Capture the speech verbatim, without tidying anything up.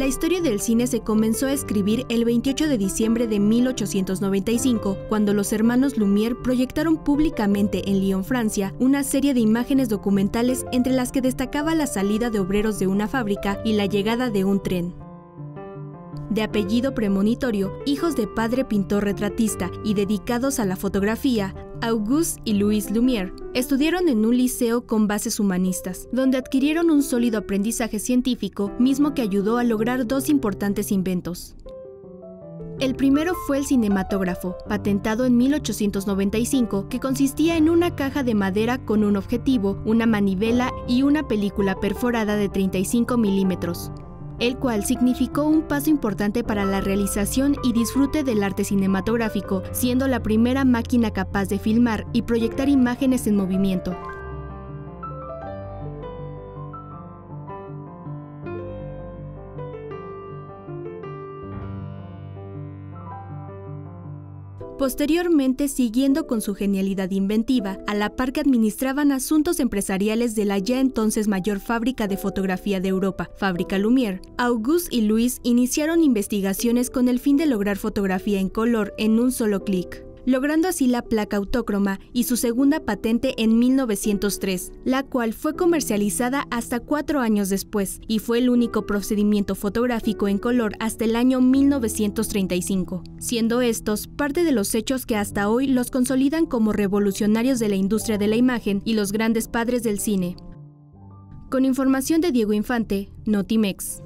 La historia del cine se comenzó a escribir el veintiocho de diciembre de mil ochocientos noventa y cinco, cuando los hermanos Lumière proyectaron públicamente en Lyon, Francia, una serie de imágenes documentales entre las que destacaba la salida de obreros de una fábrica y la llegada de un tren. De apellido premonitorio, hijos de padre pintor retratista y dedicados a la fotografía, Auguste y Louis Lumière estudiaron en un liceo con bases humanistas, donde adquirieron un sólido aprendizaje científico, mismo que ayudó a lograr dos importantes inventos. El primero fue el cinematógrafo, patentado en mil ochocientos noventa y cinco, que consistía en una caja de madera con un objetivo, una manivela y una película perforada de treinta y cinco milímetros. El cual significó un paso importante para la realización y disfrute del arte cinematográfico, siendo la primera máquina capaz de filmar y proyectar imágenes en movimiento. Posteriormente, siguiendo con su genialidad inventiva, a la par que administraban asuntos empresariales de la ya entonces mayor fábrica de fotografía de Europa, Fábrica Lumière, Auguste y Louis iniciaron investigaciones con el fin de lograr fotografía en color en un solo clic, logrando así la placa autócroma y su segunda patente en mil novecientos tres, la cual fue comercializada hasta cuatro años después y fue el único procedimiento fotográfico en color hasta el año mil novecientos treinta y cinco, siendo estos parte de los hechos que hasta hoy los consolidan como revolucionarios de la industria de la imagen y los grandes padres del cine. Con información de Diego Infante, Notimex.